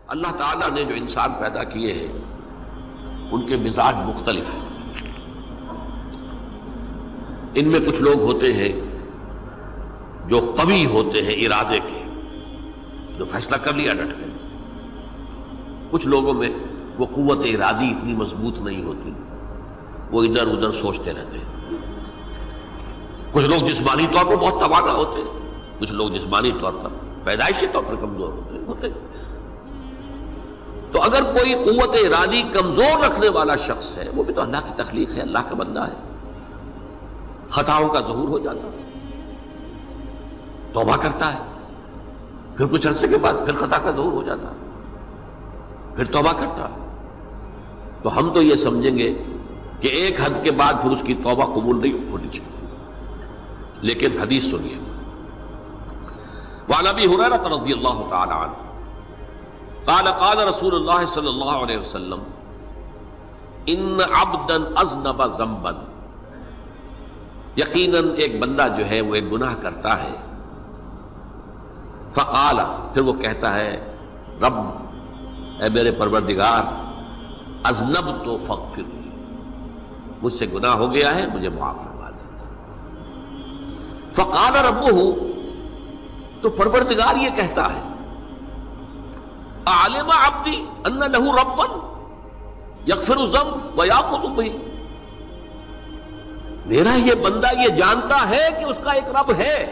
اللہ تعالیٰ نے جو انسان پیدا کیے ہیں ان کے مزاج مختلف ہیں. ان میں کچھ لوگ ہوتے ہیں جو قوی ہوتے ہیں ارادے کے، جو فیصلہ کر لیا ڈٹ گئے. کچھ لوگوں میں وہ قوت ارادی اتنی مضبوط نہیں ہوتی، وہ ادھر ادھر سوچتے رہتے ہیں. کچھ لوگ جسمانی طور پر بہت توانا ہوتے ہیں، کچھ لوگ جسمانی طور پر پیدائشی طور پر کمزور ہوتے ہیں. تو اگر کوئی قوت ارادی کمزور رکھنے والا شخص ہے، وہ بھی تو اللہ کی تخلیق ہے، اللہ کا بندہ ہے، خطاؤں کا ظہور ہو جاتا ہے، توبہ کرتا ہے، پھر کچھ عرصے کے بعد پھر خطا کا ظہور ہو جاتا ہے، پھر توبہ کرتا ہے. تو ہم تو یہ سمجھیں گے کہ ایک حد کے بعد پھر اس کی توبہ قبول نہیں ہونی چاہیے. لیکن حدیث سنیے. وعن ابی ہریرہ رضی اللہ تعالی عنہ قال قال رسول اللہ صلی اللہ علیہ وسلم ان عبدا اذنب ذنبا، یقیناً ایک بندہ جو ہے وہ ایک گناہ کرتا ہے. فقال، پھر وہ کہتا ہے رب، اے میرے پروردگار، اذنبت فاغفر لی، مجھ سے گناہ ہو گیا ہے، مجھے معاف فرما دے. فقال ربہ، تو پروردگار یہ کہتا ہے اعلم عبدی ان لہ ربا یغفر الذنب ویأخذ بہ، میرا یہ بندہ یہ جانتا ہے کہ اس کا ایک رب ہے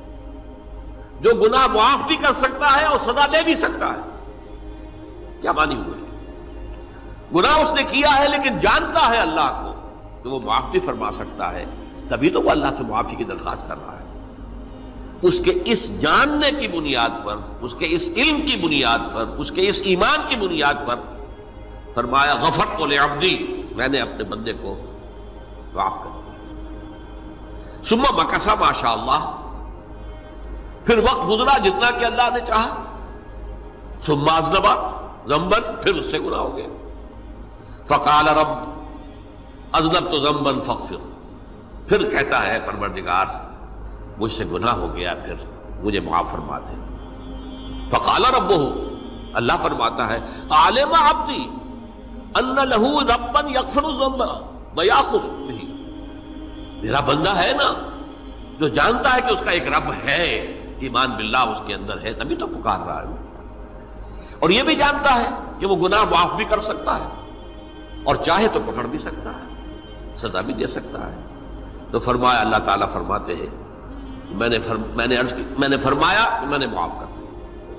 جو گناہ معاف بھی کر سکتا ہے اور سزا دے بھی سکتا ہے. کیا مانی ہوئے؟ گناہ اس نے کیا ہے لیکن جانتا ہے اللہ کو کہ وہ معاف بھی فرما سکتا ہے، تبھی تو وہ اللہ سے معافی کی درخواست کر رہا ہے. اس کے اس جاننے کی بنیاد پر، اس کے اس علم کی بنیاد پر، اس کے اس ایمان کی بنیاد پر فرمایا غفرت لعبدی، میں نے اپنے بندے کو معاف کر دیا. ثم مکث ما شاء اللہ، پھر وقت گزرا جتنا کہ اللہ نے چاہا. ثم اذنب ذنبا، پھر اس سے گناہ ہو گیا. فقال رب اذنبت ذنبا فاغفر، پھر کہتا ہے پروردگار مجھ سے گناہ ہو گیا، پھر مجھے معاف فرما دے. فقال ربہ، اللہ فرماتا ہے عالم عبدی ان لہ ربا یغفر الذنب ویأخذ بہ، میرا بندہ ہے نا جو جانتا ہے کہ اس کا ایک رب ہے، ایمان باللہ اس کے اندر ہے، تبھی تو پکار رہا ہے. اور یہ بھی جانتا ہے کہ وہ گناہ معاف بھی کر سکتا ہے اور چاہے تو پکڑ بھی سکتا ہے، سزا بھی دے سکتا ہے. تو فرمایا، اللہ تعالیٰ فرماتے ہیں میں نے فرمایا کہ میں نے معاف کر دیا.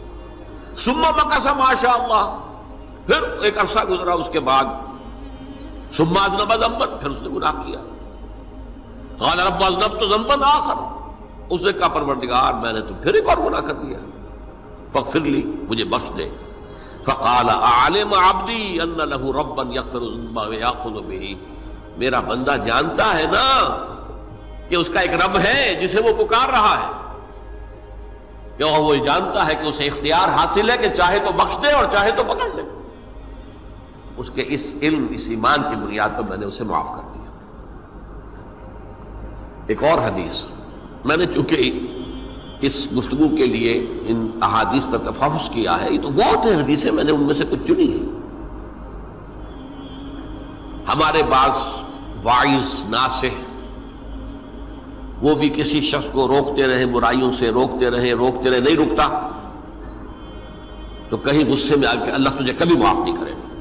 ثم مکث ما شاء اللہ، پھر ایک عرصہ گزرا اس کے بعد. ثم اذنب ذنبا، پھر اس نے گناہ کیا. قال رب اذنبت ذنبا آخر، اس نے کہا پروردگار میں نے تو پھر ایک اور گناہ کر دیا، فاغفر لی، مجھے بخش دے. فقال اعلم عبدی ان لہ ربا یغفر الذنب ویأخذ بہ، میرا بندہ جانتا ہے نا کہ اس کا ایک رب ہے جسے وہ پکار رہا ہے، کہ وہ جانتا ہے کہ اسے اختیار حاصل ہے کہ چاہے تو بخش دے اور چاہے تو پکڑ لے. اس کے اس علم، اس ایمان کی بنیاد پر میں نے اسے معاف کر دیا. ایک اور حدیث، میں نے چونکہ اس گفتگو کے لیے ان احادیث کا تفحص کیا ہے، یہ تو بہت ہیں حدیثیں، میں نے ان میں سے کچھ چنی ہیں. ہمارے بعض واعظ ناصح وہ بھی کسی شخص کو روکتے رہے، برائیوں سے روکتے رہے، نہیں رکتا تو کہیں غصے میں آ کے اللہ تجھے کبھی معاف نہیں کرے گا.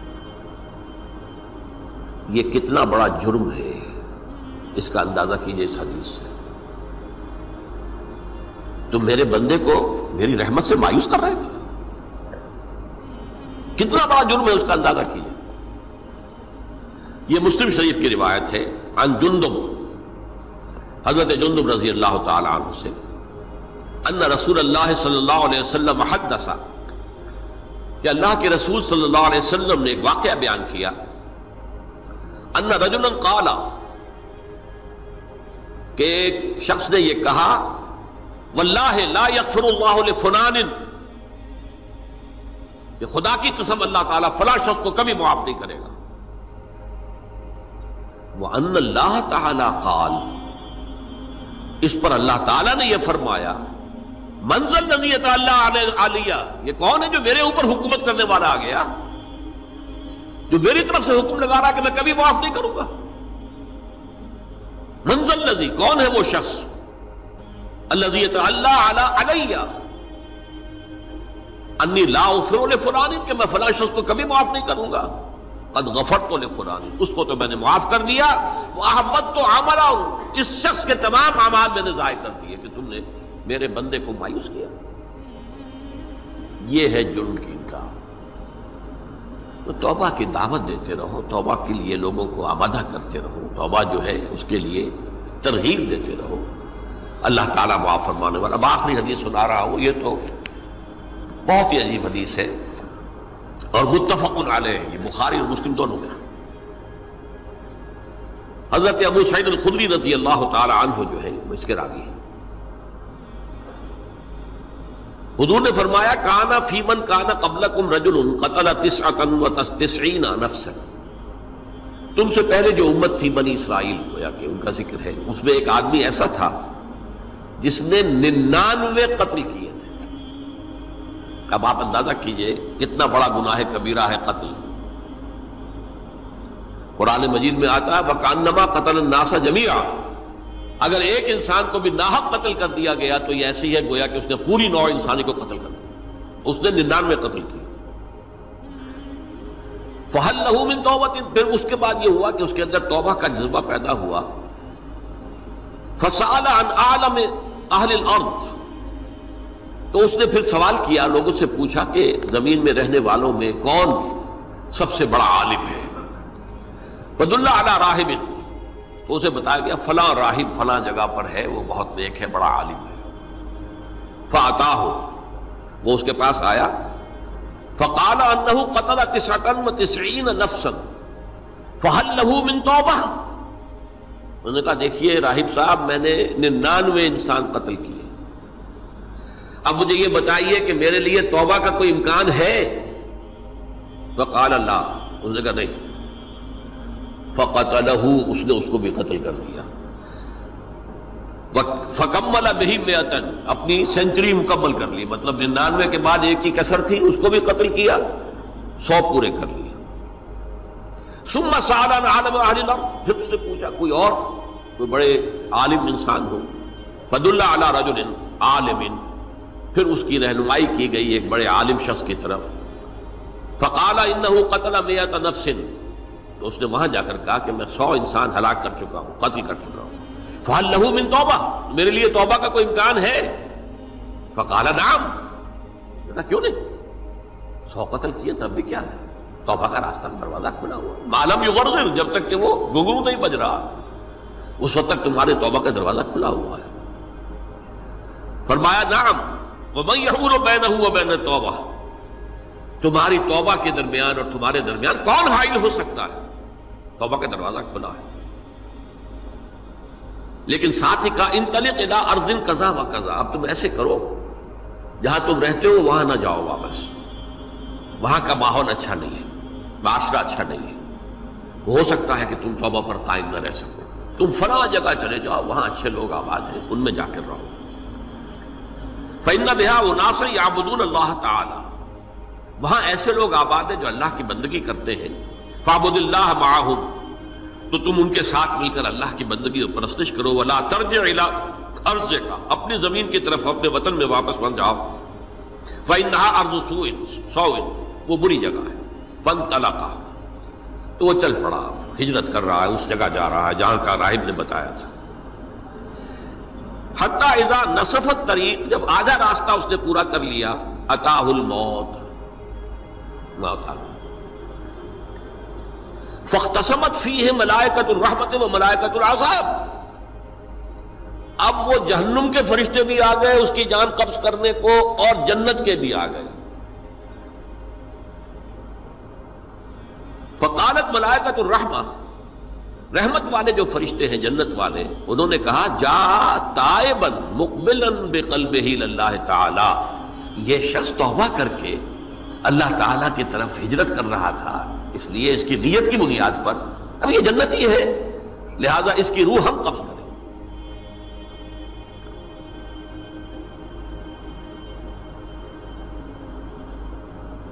یہ کتنا بڑا جرم ہے، اس کا اندازہ کیجئے اس حدیث سے. تم میرے بندے کو میری رحمت سے مایوس کر رہے ہیں، کتنا بڑا جرم ہے، اس کا اندازہ کیجئے. یہ مسلم شریف کی روایت ہے عن جندب، حضرت جندب رضی اللہ تعالی عنہ سے، ان رسول اللہ صلی اللہ علیہ وسلم حدث، کہ اللہ کے رسول صلی اللہ علیہ وسلم نے ایک واقعہ بیان کیا. ان رجلا قال، کہ ایک شخص نے یہ کہا واللہ لا یغفر اللہ لفلان، کہ خدا کی قسم اللہ تعالیٰ فلاں شخص کو کبھی معاف نہیں کرے گا. وَأَنَّ اللَّهَ تَعَالَى قَالَ، اس پر اللہ تعالیٰ نے یہ فرمایا منزل نزیت اللہ علیہ، یہ کون ہے جو میرے اوپر حکومت کرنے والا آ گیا، جو میری طرف سے حکم لگا رہا کہ میں کبھی معاف نہیں کروں گا؟ منزل نزی، کون ہے وہ شخص؟ الذی یتعلی علیہ انی لا اغفر لفلان، کہ میں فلاں شخص کو کبھی معاف نہیں کروں گا، قد غفرت لفلان، اس کو تو میں نے معاف کر دیا، واحبطت عملہ، اس شخص کے تمام اعمال میں نے ضائع کر دیے کہ تم نے میرے بندے کو مایوس کیا۔ یہ ہے جرم کی انکار۔ تو توبہ کی دعوت دیتے رہو، توبہ کے لیے لوگوں کو آمادہ کرتے رہو، توبہ جو ہے اس کے لیے ترغیب دیتے رہو، اللہ تعالیٰ معاف فرمانے والا۔ اب آخری حدیث سنا رہا ہوں، یہ تو بہت ہی عجیب حدیث ہے اور متفق علیہ، یہ بخاری اور مسلم دونوں میں۔ حضرت ابو سعید الخدری رضی اللہ تعالی عنہ جو ہے وہ اس کے راوی ہیں۔ حضور نے فرمایا کانا فی من کانا قبلکم رجل قتل 99 نفسا، تم سے پہلے جو امت تھی بنی اسرائیل، گویا کہ ان کا ذکر ہے، اس میں ایک آدمی ایسا تھا جس نے 99 قتل کیے تھے۔ اب آپ اندازہ کیجئے کتنا بڑا گناہ کبیرہ ہے قتل۔ قرآن مجید میں آتا ہے وَكَأَنَّمَا قَتَلَ النَّاسَ جَمِيعًا، اگر ایک انسان کو بھی ناحق قتل کر دیا گیا تو یہ ایسی ہے گویا کہ اس نے پوری نوع انسانی کو قتل کر دیا، اس نے 99 قتل کیے۔ فَهَلْ لَهُ مِن تَوْبَةٍ، پھر اس کے بعد یہ ہوا کہ اس کے اندر توبہ کا جذبہ پیدا ہوا۔ فَسَأَلَ عَنْ أَعْلَمِ أَهْلِ الْأَرْضِ، تو اس نے پھر سوال کیا، لوگوں سے پوچھا کہ زمین میں رہنے والوں میں کون سب سے بڑا عالم ہے؟ فَدُلَّ عَلَى رَاهِبٍ، تو اسے بتایا گیا فلاں راہب فلاں جگہ پر ہے، وہ بہت نیک ہے، بڑا عالم ہے۔ فَأَتَاهُ، وہ اس کے پاس آیا، فَقَالَ أَنَّهُ قَتَلَ 99 نَفْسًا فَهَلْ لَهُ مِن تَوْبَةٍ، انہوں نے کہا دیکھیے راہب صاحب، میں نے 99 انسان قتل کیے، اب مجھے یہ بتائیے کہ میرے لیے توبہ کا کوئی امکان ہے؟ فقال لا، اس نے کہا نہیں۔ فقتلہ، اس نے اس کو بھی قتل کر دیا۔ فکمل بہ 100، اپنی سینچری مکمل کر لی، مطلب 99 کے بعد ایک کی کسر تھی، اس کو بھی قتل کیا، 100 پورے کر لیا۔ ثم سأل عن عالم اہل الارض، پھر اس نے پوچھا کوئی اور، کوئی بڑے عالم انسان ہو۔ فدل علی رجل عالم، پھر اس کی رہنمائی کی گئی ایک بڑے عالم شخص کی طرف۔ فقال انه قتل 100 نفس، تو اس نے وہاں جا کر کہا کہ میں 100 انسان ہلاک کر چکا ہوں، قتل کر چکا ہوں۔ فهل له من توبہ، میرے لیے توبہ کا کوئی امکان ہے؟ فقال نعم، کہا کیوں نہیں، 100 قتل کیے تب بھی کیا ہے، توبہ کا راستہ دروازہ کھلا ہوا، ما لم یغرغر، جب تک کہ وہ گھنگرو نہیں بج رہا اس وقت تک تمہارے توبہ کا دروازہ کھلا ہوا ہے۔ فرمایا نعم، وَمَن يَحُولُ بَيْنَهُ وَبَيْنَ التَّوْبَةِ، تمہاری توبہ کے درمیان اور تمہارے درمیان کون حائل ہو سکتا ہے، توبہ کا دروازہ کھلا ہے۔ لیکن ساتھ ہی کہا انطلق الی ارض کذا و کذا، اب تم ایسے کرو جہاں تم رہتے ہو وہاں نہ جاؤ واپس، وہاں کا ماحول اچھا نہیں ہے، معاشرہ اچھا نہیں ہے، ہو سکتا ہے کہ تم توبہ پر قائم نہ رہ سکو، تم فلاں جگہ چلے جاؤ، وہاں اچھے لوگ آباد ہیں، ان میں جا کر رہو۔ فإن بها أناسا يعبدون اللہ تعالی، وہاں ایسے لوگ آباد ہیں جو اللہ کی بندگی کرتے ہیں۔ فاعبد اللہ معہم، تو تم ان کے ساتھ مل کر اللہ کی بندگی اور پرستش کرو۔ ولا ترجع الی ارضک، اپنی زمین کی طرف اپنے وطن میں واپس مت جاؤ۔ فإنها ارض سوء، وہ بری جگہ ہے۔ فانطلقا، تو وہ چل پڑا، ہجرت کر رہا ہے، اس جگہ جا رہا ہے جہاں کا راہب نے بتایا تھا۔ حتی اذا نصف الطریق، جب آدھا راستہ اس نے پورا کر لیا، اتاہ الموت، موت آ گئی۔ فاختصمت فیہ ملائکۃ الرحمت و ملائکۃ العذاب، اب وہ جہنم کے فرشتے بھی آ گئے اس کی جان قبض کرنے کو، اور جنت کے بھی آ گئے۔ فقالت ملائکۃ الرحمہ، رحمت والے جو فرشتے ہیں جنت والے، انہوں نے کہا جا تائبا مقبلا بقلبہ اللہ تعالی، یہ شخص توبہ کر کے اللہ تعالیٰ کی طرف ہجرت کر رہا تھا، اس لیے اس کی نیت کی بنیاد پر اب یہ جنتی ہے، لہذا اس کی روح ہم قبض کریں۔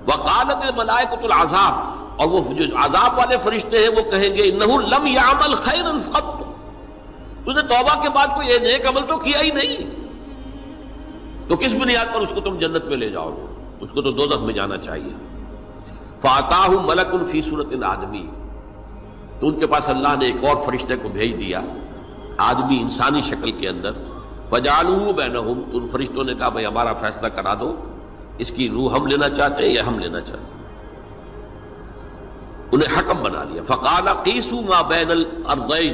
وقالت الملائکۃ العذاب، اور وہ جو عذاب والے فرشتے ہیں وہ کہیں گے انہ لم یعمل خیرا قط، تو نے توبہ کے بعد کوئی نیک عمل تو کیا ہی نہیں، تو کس بنیاد پر اس کو تم جنت میں لے جاؤ گے؟ اس کو تو دوزخ میں جانا چاہیے۔ فاتاہ ملک فی صورت آدمی، تو ان کے پاس اللہ نے ایک اور فرشتے کو بھیج دیا آدمی انسانی شکل کے اندر، فجعلوہ بینہم، تو ان فرشتوں نے کہا بھائی ہمارا فیصلہ کرا دو، اس کی روح ہم لینا چاہتے ہیں یا ہم لینا چاہتے ہیں، انہیں حکم بنا لیا۔ فقال قیسوا ما بین الارضین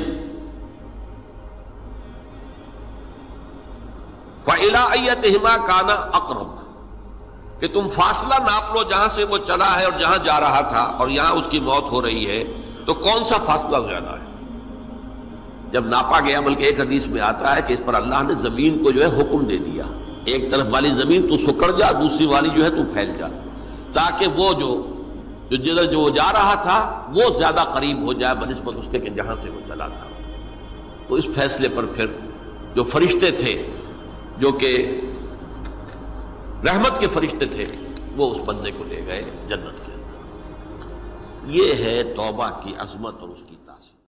فإلی ایتہما کان اقرب، کہ تم فاصلہ ناپ لو جہاں سے وہ چلا ہے اور جہاں جا رہا تھا اور یہاں اس کی موت ہو رہی ہے، تو کون سا فاصلہ زیادہ ہے؟ جب ناپا گیا، بلکہ ایک حدیث میں آتا ہے کہ اس پر اللہ نے زمین کو جو ہے حکم دے دیا، ایک طرف والی زمین تو سکڑ جا، دوسری والی جو ہے تو پھیل جا، تاکہ وہ جو جدھر جو جا رہا تھا وہ زیادہ قریب ہو جائے بنسبت اس کے کہ جہاں سے وہ چلا تھا۔ تو اس فیصلے پر پھر جو فرشتے تھے جو کہ رحمت کے فرشتے تھے وہ اس بندے کو لے گئے جنت کے اندر۔ یہ ہے توبہ کی عظمت اور اس کی